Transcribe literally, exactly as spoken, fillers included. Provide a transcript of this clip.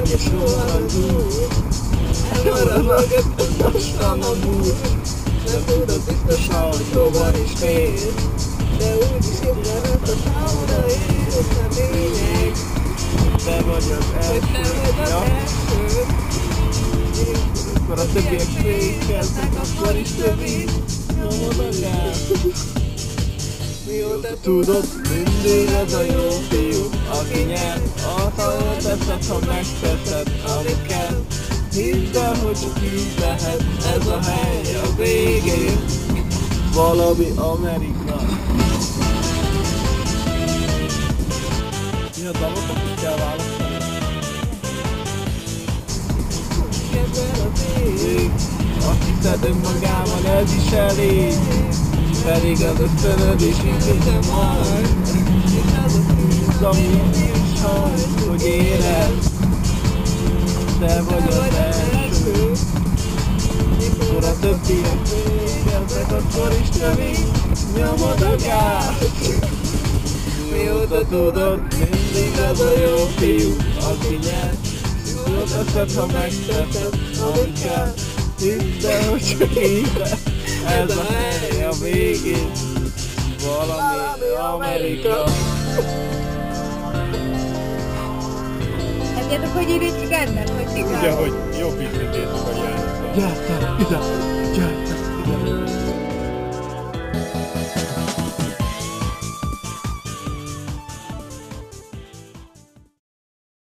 és soha túl. Elmarad mögött, mostan a múlt. Nem tudod biztosan, hogy hova is mész, de úgyis időt a számodra érsz a lényeg. Te vagy az első, hogy te vagy az ja. első. Akkor a többiek fékeznek, akkor is többi nyomod a gáz. Mióta tudod, mindig az a jó fiú, aki nyer. Azt, ahol teszed, ha megteszed, amit kell. Hidd el, hogy csak így lehet, ez a hely a végén. Valami Amerika. Mi a dalokat is kell választani? Kedvel az ég, azt hiszed önmagában ez is elég. Pedig az ösztönöd is hiszem majd. És az a tűz, ami is hajt, hogy éred. Te vagy az első. Mikor a többiek végeznek, akkor is növi, nyomod a gázt. Mióta tudod, mindig az a jó fiú, aki nyer. Jól teszed, ha megteszed, amit kell. Hidd el, hogy csak így lesz, ez a hely a végén. Valami Amerika. Tudjátok, hogy írja Csigánnak? Hogy Csigánnak? Ugye, hogy jobb is, mint én akarják. Gyertek, ide, gyertek.